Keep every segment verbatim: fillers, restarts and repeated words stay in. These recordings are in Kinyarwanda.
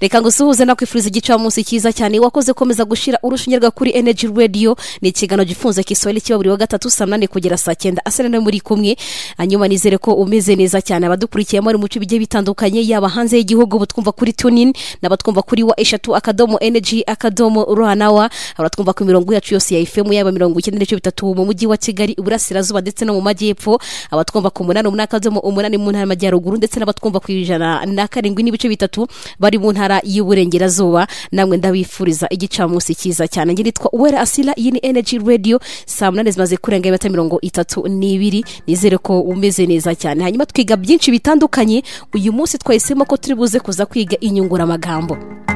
reka ngusuhuze nakwifuriza igicamunsi cyiza cyane wakoze komeza gushira urushunyerwa kuri Energy Radio ni ikigano gifunze Kiswahili kiba buri wa gatatu saa munani kugera saa cyenda asene muri kumwe hanyuma nizere ko umeze neza cyane abadukurikiye muri muco bigiye bitandukanye yaba hanze y'igihugu butwumva kuri tunin nabatwumva kuri wa eshatu akadomo energy akadomo ruhanawa abatwumva ku mirongo yacu yose ya F M yaba mirongo icyenda n'ibice bitatu mu mujyi wa Kigali Iburasirazuba ndetse no mu majyepfo abatwumva ku munani umunani akadomo umunani mu ntara y'Amajyaruguru ndetse n'abatwumva ku ijana na karindwi n'ibice bitatu bari mu ntara y'Uburengerazuba namwe ndabifuriza igicamunsi cyiza cyane ngiritwa Uwera Asila iyi ni Energy Radio saa munani zimaze kurenga ibata mirongo itatu n'ibiri nizere ko umeze neza cyane hanyuma twiga byinshi bitandukanye uyu munsi twahisemo ko turi buze kuza kwiga inyungura magambo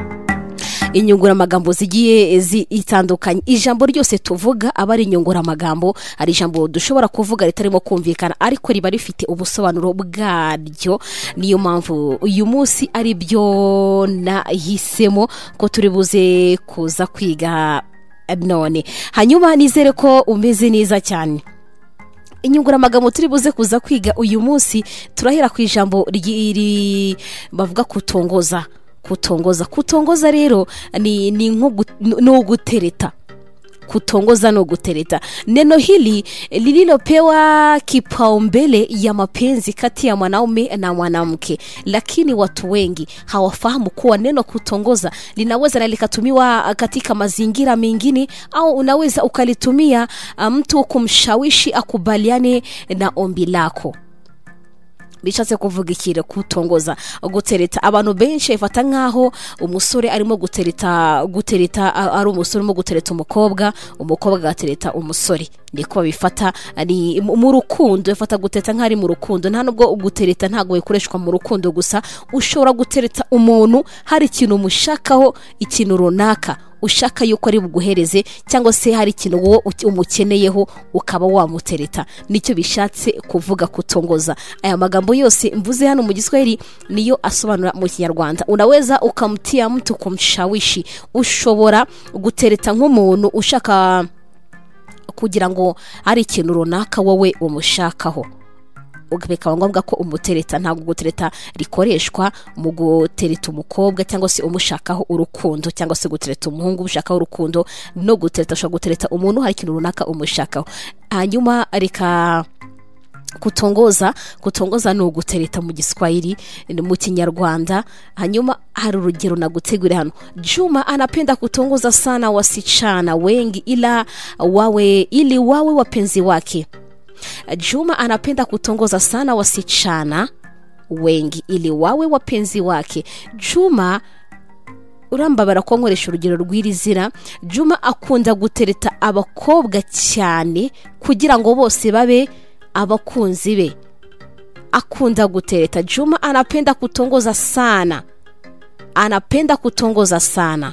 inyungura magambo zigiye zitandukanye ijambo ryose tuvuga abari inyungura magambo ari ijambo dushobora kuvuga ritarimo kumvikana ariko riba rifite ubusobanuro bwaryo niyo mpamvu uyu munsi ari byo nahisemo ko turi buze kuza kwiga none hanyuma nizere ko umeze neza cyane inyungura magambo turi buze kuza kwiga uyu munsi turahera ku ijambo riri bavuga kutongoza kutongoza kutongoza rero ni ni nko no gutereta kutongoza no gutereta neno hili lililopewa kipaumbele ya mapenzi kati ya mwanaume na mwanamke lakini watu wengi hawafahamu kuwa neno kutongoza linaweza na likatumiwa katika mazingira mengine au unaweza ukalitumia mtu kumshawishi akubaliane na ombi lako bishatse kuvuga ikire kutongoza gutereta abantu benshi ifata nkaho umusore arimo gutereta gutereta ari umusore mo gutereta umukobwa umukobwa gatereta umusore niko bifata ari mu rukundo ifata gutereta nkari mu rukundo nta nubwo gutereta ntago bikoreshwa mu rukundo gusa ushobora gutereta umuntu hari ikintu umushakaho ikintu runaka ushaka yuko ari buguhereze cyangwa se hari ikintu wowe umukeneyeho ukaba wamutereta nicyo bishatse kuvuga kutongoza aya magambo yose mvuze hano mu Giswahili niyo asobanura mu Kinyarwanda unaweza ukamtia mtu kumshawishi ushobora gutereta nk'umuntu ushaka kugira ngo hari ikintu runaka wowe umushakaho ugabeka ngombwa ko umutereta ntago gutereta rikoreshwa mu gutereta umukobwa cyangwa se umushakaho urukundo cyangwa se gutereta umuhungu ushakaho urukundo no gutereta ushaka gutereta umuntu hari ikintu runaka umushakaho hanyuma reka kutongoza kutongoza no gutereta mu Giswahili mu Kinyarwanda hanyuma hari urugero nagutegure hano Juma anapenda kutongoza sana wasichana wengi ila wawe ili wawe wapenzi wake Juma anapenda kutongoza sana wasichana wengi ili wawe wapenzi wake Juma urambabara ko nkoresha urugero rw'irizira Juma akunda gutereta abakobwa cyane kugira ngo bose babe abakunzi be akunda gutereta Juma anapenda kutongoza sana anapenda kutongoza sana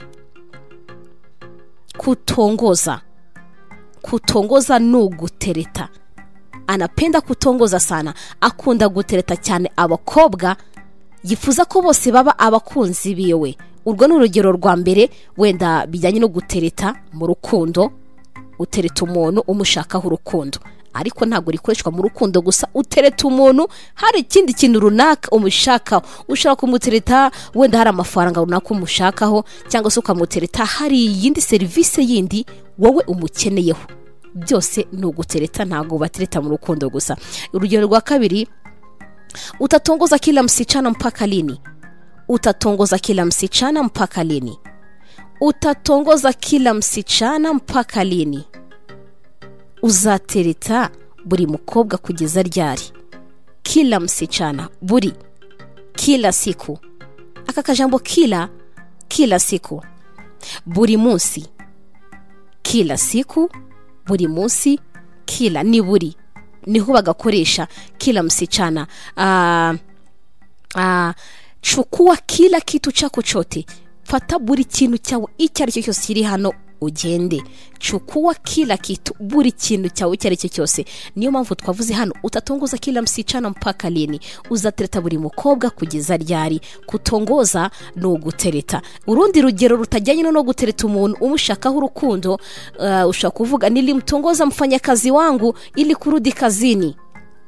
kutongoza kutongoza no gutereta anapenda kutongoza sana akunda gutereta cyane abakobwa yifuza ko bose baba abakunzi biwe urwo ni urugero rwa mbere wenda bijyanye no gutereta mu rukundo utereta umuntu umushakaho urukundo ariko ntago rikoreshwa mu rukundo gusa utereta umuntu hari ikindi kintu runaka umushakaho ushaka kumutereta wenda hari amafaranga runaka umushakaho cyangwa se ukamutereta hari yindi service yindi wowe umukeneyeho byose no gutereta ntago batereta mu rukundo gusa urugero rwa kabiri utatongoza kila msichana mpaka lini utatongoza kila msichana mpaka lini utatongoza kila msichana mpaka lini uzatereta buri mukobwa kugeza ryari kila msichana buri kila siku aka kajambo kila kila siku buri munsi kila siku buri munsi kila ni buri niho bagakoresha kila msichana ah ah chukua kila kitu chako chote fata buri kintu cyawe icyari cyo cyose kiri hano ugende chukua kila kitu buri kintu cyawe icyari cyo cyose niyo mpamvu twavuze hano utatongoza kila msichana mpaka lini uzatereta buri mukobwa kugeza ryari kutongoza no gutereta urundi rugero rutajyanye no gutereta umuntu umushakaho urukundo uh, ushaka kuvuga nilimtongoza mfanyakazi wangu ili kurudi kazini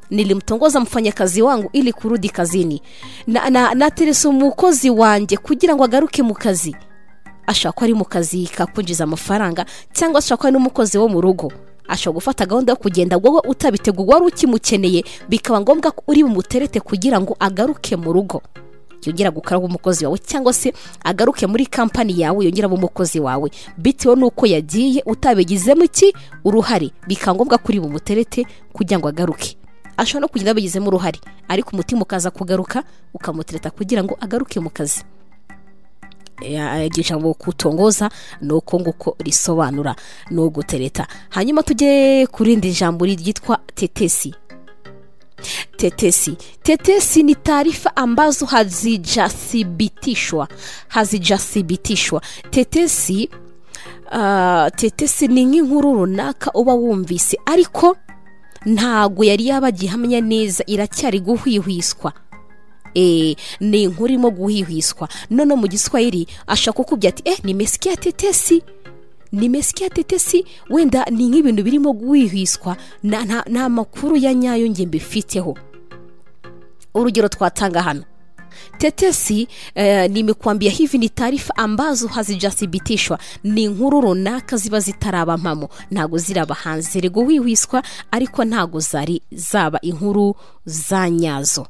nilimtongoza mfanyakazi wangu ili kurudi kazini, na na nateresa umukozi wanje kugira ngo agaruke mu kazi. Ashaka ari mu kazi kakunjiza amafaranga, cyangwa ashaka n'umukozi wo mu rugo, ashaka gufata gahunda yo kugenda wowe utabitegurwa wari ukimukeneye, bikaba ngombwa ko uri bumuterete kugira ngo agaruke mu rugo, yongera gukora umukozi wawe, cyangwa se agaruke muri company yawe yongera umukozi wawe, bitewe nuko yagiye utabigizemo iki uruhari, bikaba ngombwa kuri bumuterete kugira ngo agaruke. Ashobora no kugenda abigizemo uruhari, ariko umutima ukaza kugaruka ukamutereta kugira ngo agaruke mu kazi. Ya ijambo kutongoza nuko nguko risobanura no gutereta. Hanyuma tujye kurindi jambo ryitwa tetesi. Tetesi. Tetesi ni taarifa ambazo hazijathibitishwa. Hazijathibitishwa. Tetesi uh, tetesi ni nk'inkuru runaka uba wumvise ariko ntago yari yabagihamya neza, iracyari guhwihwiswa. Eh ni inkuru irimo guhwihwiswa. None mu Giswahili ashaka kukubwira ati eh nimesikia tetesi, nimesikia tetesi, wenda ni nk'ibintu birimo guhwihwiswa, na nta makuru ya nyayo nge mbifiteho. Urugero twatanga hano, tetesi uh, nimekwambia hivi ni taarifa ambazo hazijathibitishwa, ni inkuru runaka ziba zitaraba mpamo, ntago ziraba hanze rego guhwihwiswa, ariko ntago zari zaba inkuru za nyazo.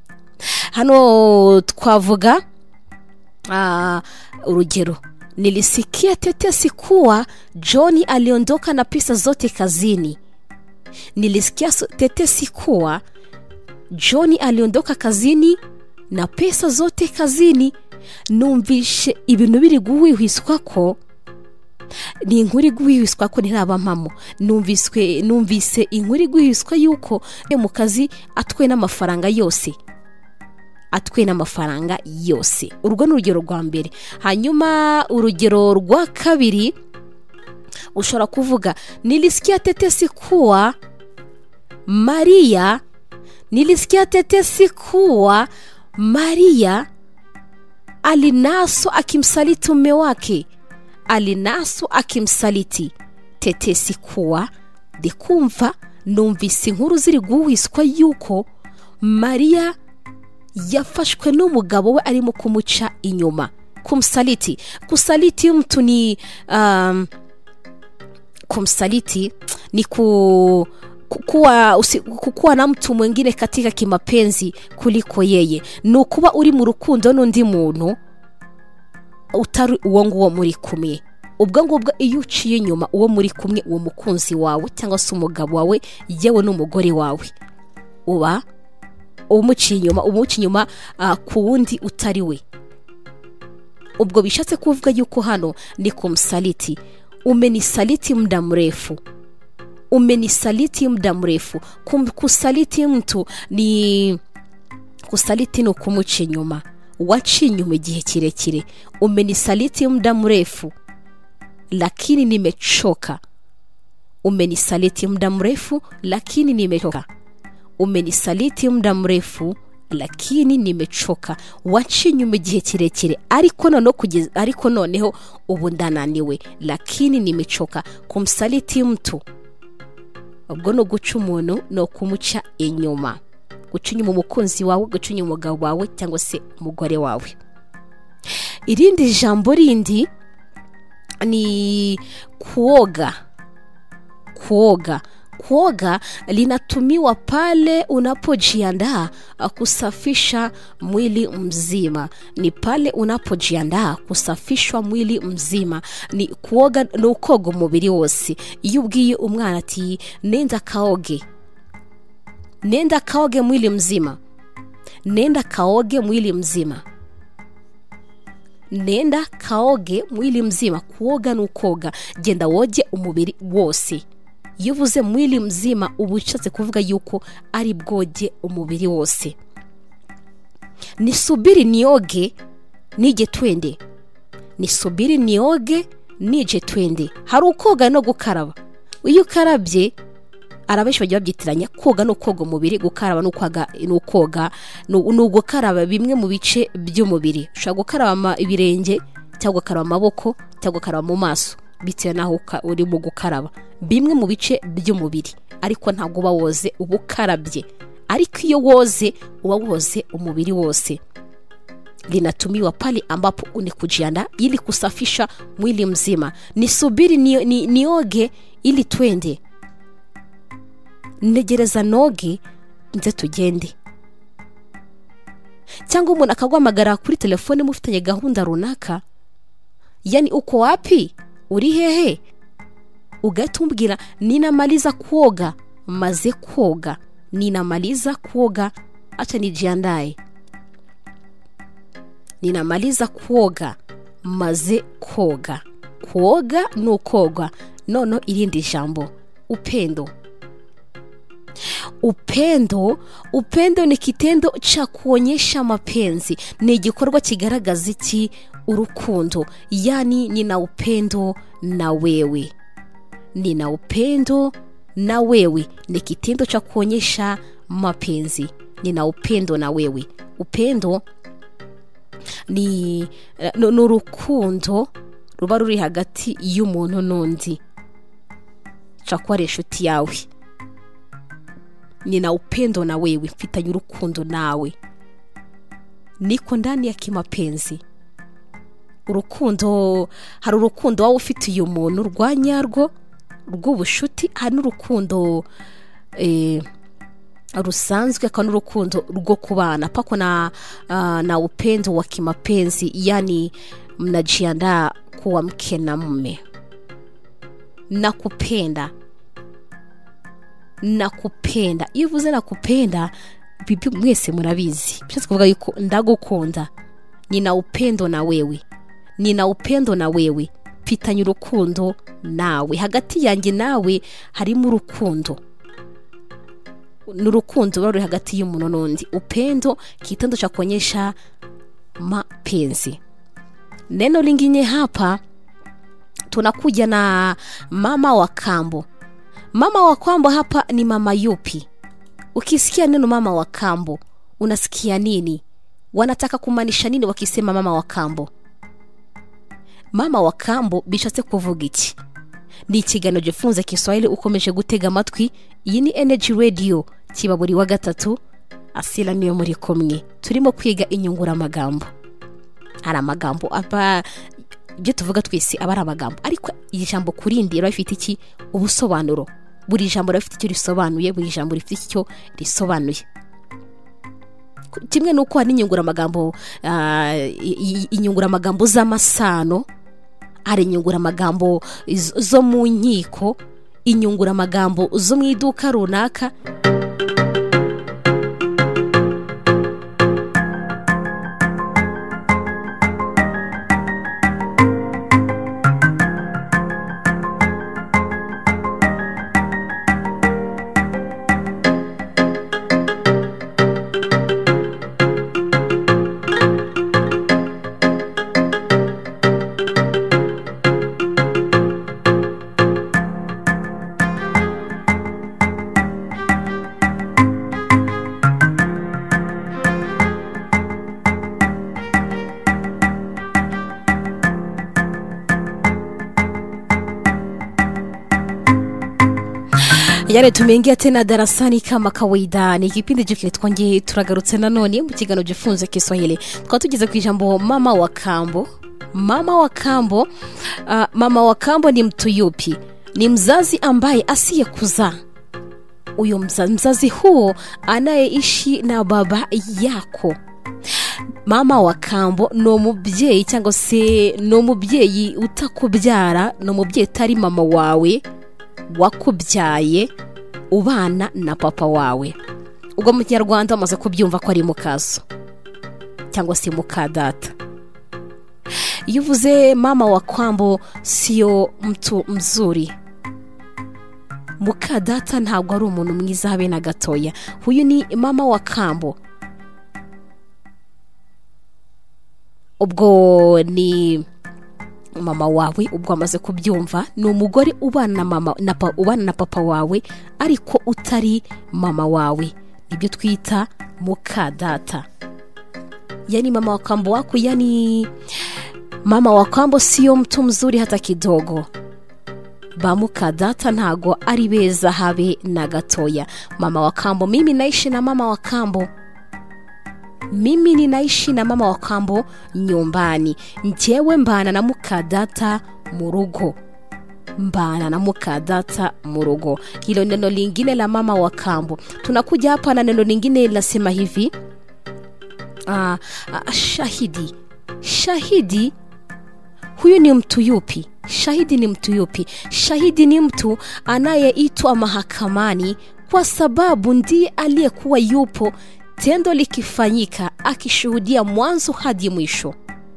Hano twavuga uh, urugero, nilisikia tetesi kuwa Johnny aliondoka na pesa zote kazini. Nilisikia tetesi kuwa Johnny aliondoka kazini na pesa zote kazini. Numvishe ibintu biri guhwihwiswa ko ni inkuru guhwihwiswa ko ntiraba mpamo. Numviswe numvise inkuru guhwihwiswa yuko mu kazi atwe n'amafaranga yose, atwe n'amafaranga yose. Urwo ni urugero rwa mbere. Hanyuma urugero rwa kabiri ushobora kuvuga, nilisikia tetesi kuwa Maria nilisikia tetesi kuwa Maria alinaso akimsaliti mume wake. Alinaso akimsaliti. Tetesi kuwa ndikumva numvise inkuru ziri guhwiswa yuko Maria yafashwe n'umugabo we arimo kumuca inyuma. Kumsaliti, kusaliti mtu ni um, kumsaliti ni ku kuwa kukuwa na mtu mwingine katika kimapenzi kuliko yeye. Nukuba uri mu rukundo n'undi muntu utari uwo nguwo muri kumwe. Ubwo ngubwo iyo uciye inyuma uwo muri kumwe, uwo mukunzi wawe cyangwa se umugabo wawe yewe n'umugore wawe, uba umuciye inyuma, umuciye inyuma uh, ku wundi utari we. Ubwo bishatse kuvuga yuko hano ni kumsaliti. Umenisaliti muda mrefu. Umenisaliti muda mrefu. Kusaliti mtu ni kusaliti no kumuca inyuma, waciye inyuma igihe kirekire. Umenisaliti muda mrefu lakini nimechoka. Umenisaliti muda mrefu lakini nimechoka. Umenisaliti muda mrefu lakini nimechoka. Waciye inyuma igihe kirekire ariko noneho kugeza ariko noneho ubu ndananiwe, lakini nimechoka. Kumsaliti mtu ubwo no guca umuntu no kumuca inyuma, guca inyuma umukunzi wawe, guca inyuma umugabo wawe cyangwa se umugore wawe. Irindi jambo rindi ni kuoga. Kuoga. Kuoga linatumiwa pale unapojiandaa kusafisha mwili mzima. Ni pale unapojiandaa kusafishwa mwili mzima. Ni kuoga no koga umubiri wose. Iyo ubwiye umwana ati nenda kaoge, nenda kaoge mwili mzima, nenda kaoge mwili mzima, nenda kaoge mwili mzima. Kuoga no koga, genda woge umubiri wose. Iyo uvuze mwili mzima uba ushatse kuvuga yuko ari bwoge umubiri wose. Nisubiri nioge nije twende. Nisubiri nioge nije twende. Hari ukoga no gukaraba. Iyo ukarabye arabenshi bagiye babyitiranya koga no koga umubiri, gukaraba no kwaga no koga no gukaraba bimwe mu bice by'umubiri. Ushaka gukaraba ibirenge cyangwa gukaraba amaboko cyangwa gukaraba mu maso. bitewe naho uri mu gukaraba bimwe mu bice by'umubiri, ariko ntabwo uba woze uba ukarabye, ariko iyo woze uba woze umubiri wose. Linatumiwa pale ambapo unikujiandaa ili kusafisha mwili mzima. Nisubiri ni, ni, nioge ili twende. Ntegereza noge nze tugende. Cyangwa umuntu akagwamagara kuri telefone mufitanye gahunda runaka, yani uko wapi, uri hehe, ugahita umbwira ninamaliza kuoga, maze kuoga, ninamaliza kuoga, acha nijiandae. Ninamaliza kuoga, maze koga. Kuoga no koga. Nono irindi jambo, upendo. Upendo, upendo ni kitendo cha kuonyesha mapenzi, ni igikorwa kigaragaza iki? Urukundo. Yani nina upendo na wewe. Nina upendo na wewe ni kitendo cha kuonyesha mapenzi. Nina upendo na wewe. Upendo ni n'urukundo ruba ruri hagati y'umuntu n'undi, cakwa ari inshuti yawe. Nina upendo na wewe, mfitanye urukundo nawe, niko ndani ya kimapenzi. Urukundo, hari urukundo wawe ufitiye umuntu rwanyarwo rw'ubushuti, hari n'urukundo eh rusanzwe, kandi urukundo rwo kubana pako na uh, na upendo wa kimapenzi, yani mnajiandaa kuwa mke na mume. Nakupenda, nakupenda. Iyo uvuze nakupenda, bibi mwese murabizi, bishatse kuvuga yuko ndagukunda. Nina upendo na wewe, nina upendo na wewe, mfitanye urukundo nawe. Hagati yanjye nawe harimo urukundo, n'urukundo ruri hagati y'umuntu n'undi. Upendo kitendo cha kuonyesha mapenzi. Neno lingine hapa tunakuja na mama wa kambo. Mama wa kambo hapa ni mama yupi? Ukisikia neno mama wa kambo unasikia nini? Wanataka kumaanisha nini wakisema mama wa kambo? Mama wa kambo bishatse kuvuga iki? Ni ikiganiro gifunze Kiswahili ukomeje gutega amatwi. Iyi ni Energy Radio, kiba buri wa gatatu. Asila niyo muri kumwe, turimo kwiga inyungura amagambo. Hari amagambo aba byo tuvuga twese aba ari amagambo, ariko iyi jambo kurindi rafite iki? Ubusobanuro. Buri jambo rafite icyo risobanuye, buri jambo rifite icyo risobanuye. Kimwe nuko hari inyungura amagambo, uh, inyungura amagambo z'amasano, ari inyungura amagambo zo mu nkiko, inyungura amagambo zo mu iduka runaka. Yale tumeingia tena darasani kama kawaida. Ni kipindi jikile twongeye turagarutse nanone mu kiganiro gifunze Kiswahili. Tukaba tugeze ku ijambo mama wa kambo. Mama wa kambo, uh, mama wa kambo ni mtu yupi? Ni mzazi ambaye asiye kuzaa. Uyo mzazi, mzazi huo anayeishi na baba yako. Mama wa kambo no mubyeyi cyangwa se no mubyeyi utakubyara, no mubyeyi tari mama wawe wakubyaye ubana na papa wawe. Ubwo mu Kinyarwanda amaze kubyumva ko ari mukaso cyangwa se mukadata. Iyo uvuze mama wa kambo siyo mtu mzuri. Mukadata ntabwo ari umuntu mwiza habe na gatoya. Huyu ni mama wa kambo. Ubwo ni mama wawe, ubwo amaze kubyumva, ni umugore ubana na mama na pa, ubana na papa wawe ariko utari mama wawe. Nibyo twita mukadata. Yani mama wa kambo wako, yani mama wa kambo sio mtu mzuri hata kidogo. ba mukadata ntago ari beza habe na gatoya. Mama wa kambo, mimi naishi na mama wa kambo. Mimi ninaishi na mama wa kambo nyumbani. Njyewe mbana na mukadata mu rugo. Mbana na mukadata mu rugo. Hilo neno lingine la mama wa kambo. Tunakuja hapa na neno lingine linasema hivi. Ah, ah, shahidi. Shahidi huyu ni mtu yupi? Shahidi ni mtu yupi? Shahidi ni mtu anayeitwa mahakamani kwa sababu ndiye aliyekuwa yupo tendo likifanyika, akishuhudia mwanzo hadi mwisho.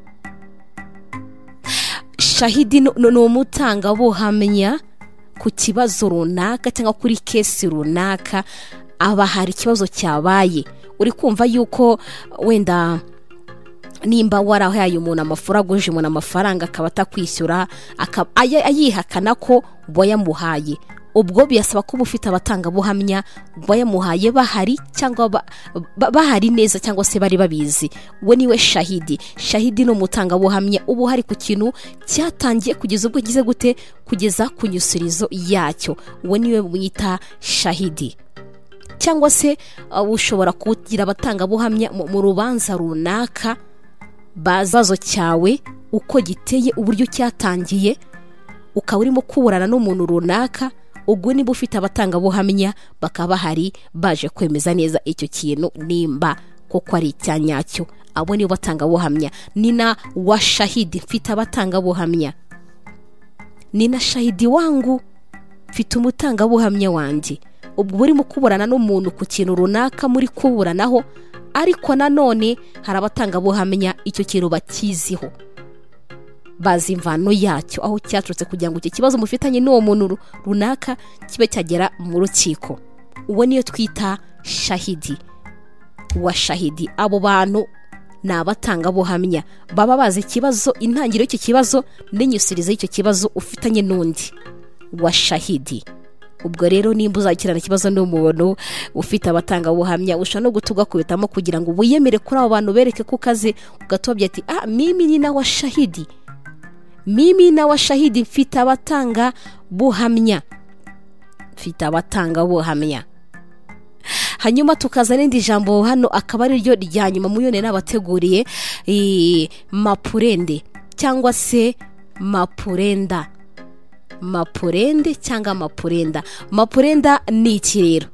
Shahidi no mutanga buhamya ku kibazo runaka cyangwa kuri kesi runaka, aba hari kibazo cyabaye. Uri kumva yuko wenda nimba warahaye umuntu amafaranga, uje umuntu amafaranga akaba atakwishyura, ayihakana ko boyamuhaye, ubwo biyasaba ko bufite abatanga buhamya boyamuhaye bahari cyangwa ba, ba, bahari neza cyangwa se bari babizi. We niwe shahidi. Shahidi no mutanga buhamya ubu hari ku kintu cyatangiye kugeza ubwo gize gute, kugeza ku nyusurizo yacyo. We niwe mwita shahidi. Cyangwa se uh, ushobora kugira abatanga buhamya mu rubanza runaka, bazazo cyawe uko giteye, uburyo cyatangiye, ukaba urimo kuburana n'umuntu runaka, ubwo niba ufite abatanga buhamya bakaba hari baje kwemeza neza icyo kintu nimba koko ari icyanyacyo. Abo ni batanga buhamya. Nina wa shahidi, mfite abatanga buhamya. Nina shahidi wangu, mfite umutanga buhamya wanjye. Ubwo urimo kuburana n'umuntu ku kintu runaka muri kuburanaho, ariko nanone hari abatanga buhamya icyo kintu bakiziho, bazi imvano yacyo, aho cyaturutse kugira ngo icyo kibazo mufitanye n'uwo muntu runaka kibe cyagera mu rukiko. Uwo niyo twita shahidi. Wa shahidi, abo bantu ni abatanga buhamya, baba bazi ikibazo, intangiriro y'icyo kibazo n'inyusurizo y'icyo kibazo ufitanye n'undi. Wa shahidi. Ubwo rero nimba uzakirana ikibazo n'umuntu ufite abatanga buhamya, ushobora no gutuga kubitamo kugira ngo ubuyemere kuri abo bantu, bereke ko kaze, ugatobya ati ah mimi ni na wa shahidi. Mimi na wa shahidi, mfite abatanga buhamya. Mfite abatanga buhamya. Hanyuma tukaza n'indi jambo hano akaba ari ryo rya nyuma muyone n'abateguriye, e, mapurende cyangwa se mapurenda. Mapurende cyangwa mapurenda. Mapurenda ni iki rero?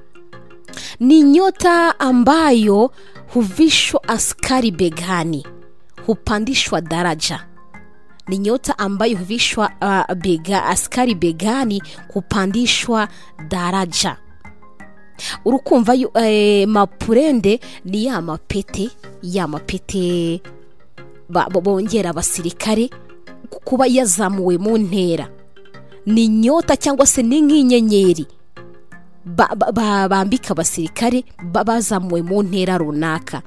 Ni nyota ambayo huvishwa askari begani, hupandishwa daraja. Ni nyota ambayo huvishwa uh, bega, askari begani, kupandishwa daraja. Urukumva yu, eh, mapurende ni ya mapete, ya mapete bongera abasirikare kuba yazamuwe mu ntera. Ni nyota cyangwa se ni nk'inyenyeri bambika ba, ba, abasirikare bazamuwe mu ntera runaka.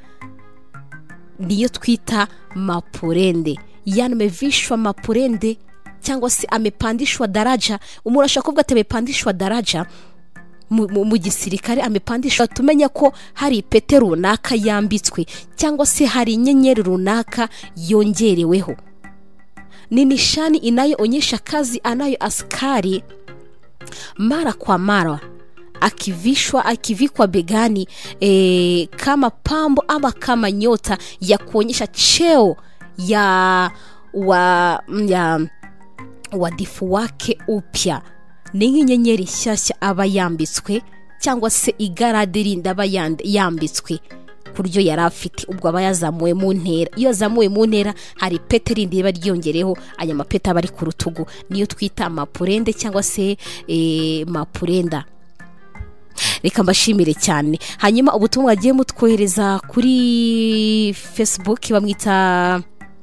Niyo twita mapurende. Yanamevishwa mapurende cyangwa se amepandishwa daraja. Umuntu ashaka kuvuga ati amepandishwa daraja mu, mu, mu gisirikare, amepandishwa, tumenya ko hari ipete runaka yambitswe cyangwa se hari inyenyeri runaka yongereweho. Ni nishani inayoonyesha kazi anayo askari mara kwa mara, akivishwa akivikwa begani e, kama pambo ama kama nyota ya kuonyesha cheo ya wa ya wadifu wake upya. Ni nk'inyenyeri nshyashya aba yambitswe cyangwa se igarade rinda aba yambitswe kuryo yarafite, ubwo aba yazamuwe mu ntera. Iyo yazamuwe mu ntera hari pete rindi riba ryongereho aya mapete aba ari ku rutugu. Niyo twita mapurende cyangwa se e, mapurenda. Reka mbashimire cyane. Hanyuma ubutumwa agiye mutwohereza kuri Facebook bamwita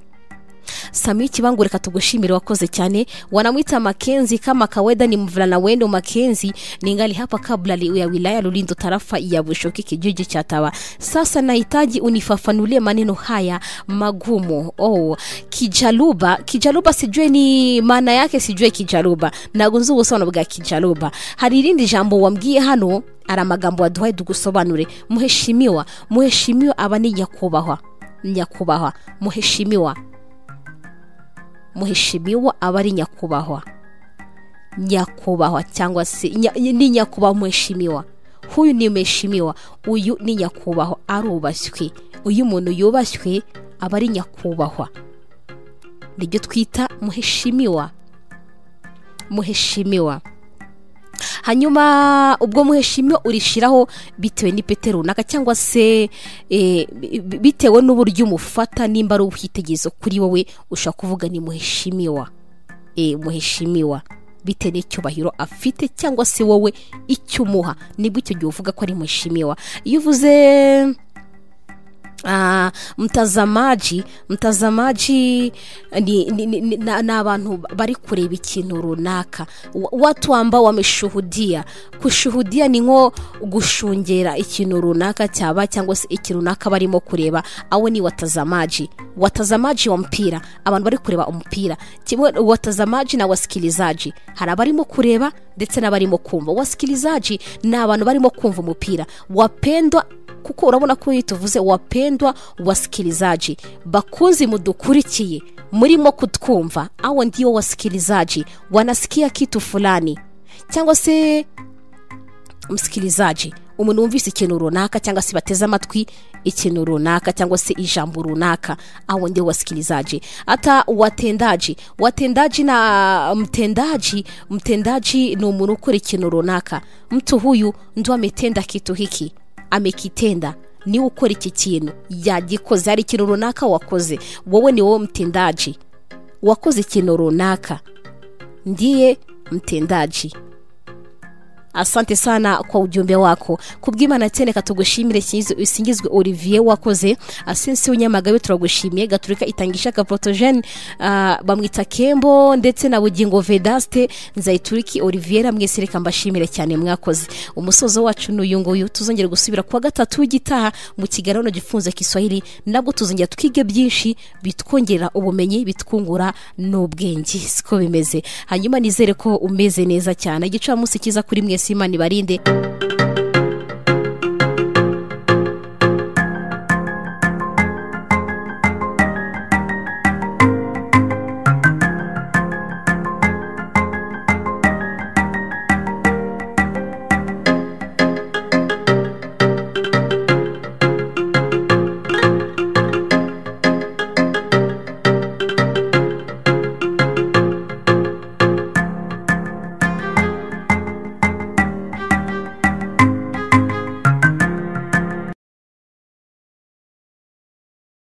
Sami Kibangu, reka tugushimire, wakoze cyane. Wanamwita Makenzi kama kawaida, ni mvulana wendo Makenzi, ningali hapa kabla ya wilaya Lulindo, tarafa ya Bushoki, kijiji cha Tawa. Sasa nahitaji unifafanulie maneno haya magumu. Oh, Kijaluba. Kijaluba sijue ni maana yake, sijue Kijaluba. Nagunzu gusona bwa Kijaluba. Hari irindi jambo wambwiye hano, ara magambo waduhaye dugusobanure. Muheshimiwa, muheshimiwa aba ni nyakubahwa. Nyakubahwa, muheshimiwa. Muheshimiwa aba ari nyakubahwa. nyakubahwa cyangwa se nya, ni nyakubahwa mheshimiwa. Huyu ni mheshimiwa, uyu ni nyakubahwa, arubashywe. Uyu muntu yubashywe aba ari nyakubahwa, nibyo twita mheshimiwa. Mheshimiwa. Hanyuma ubwo muheshimiwa urishiraho bitewe n'ipete runaka cyangwa se e, bitewe n'uburyo umufata, nimba ari ubwitegerezo kuri wowe ushaka kuvuga ni muheshimiwa. E, muheshimiwa bitewe n'icyubahiro afite cyangwa se wowe icyo umuha, nibwo icyo gihe uvuga ko ari muheshimiwa. Iyo uvuze Uh, mtazamaji mtazamaji ni, ni, ni, ni, na abantu bari kureba ikintu runaka, watu ambao wameshuhudia. Kushuhudia ni nko gushungera ikintu runaka cyaba cyangwa se ikintu runaka barimo kureba, awo ni watazamaji. Watazamaji wa mpira, abantu bari kureba umupira. Kimwe watazamaji na wasikilizaji, hari abarimo kureba ndetse n'abarimo kumva. Wasikilizaji ni abantu barimo kumva umupira. Wapendwa, kuko urabona ko yituvuze wapendwa wasikilizaji, bakunzi mudukurikiye murimo kutwumva, awo ndio wasikilizaji, wanasikia kitu fulani. Cyangwa se msikilizaji, umuntu wumvise ikintu runaka cyangwa se bateze amatwi ikintu runaka cyangwa se ijambo runaka, awo ndio wasikilizaji. Hata watendaji, watendaji na mtendaji, mtendaji ni umuntu ukora ikintu runaka. Mtu huyu ndo ametenda kitu hiki, amekitenda, ni ukora iki kintu, yagikoze, ari ikintu runaka wakoze, wowe ni wowe mtendaji, wakoze ikintu runaka, ndiye mtendaji. Asante sana kwa ujumbe wako. Kubw'Imana tene katugushimire isingizwe Olivier wakoze asensi unyamagabe, turagushimiye. Gaturika itangisha ka protogene uh, bamwita Kembo ndetse na Bugingo Vedaste Nzayituriki Olivier, mwese reka mbashimire cyane mwakoze. Umusozo wacu n'uyu nguyu, tuzongera gusubira kwa gatatu gitaha mu kiganiro gifunze Kiswahili, nabwo tuzongera twige byinshi bitwongera ubumenyi, bitwungura n'ubwenge. Siko bimeze. Hanyuma nizere ko umeze neza cyane. Igicamunsi kiza kuri mwe, Imana ibarinde.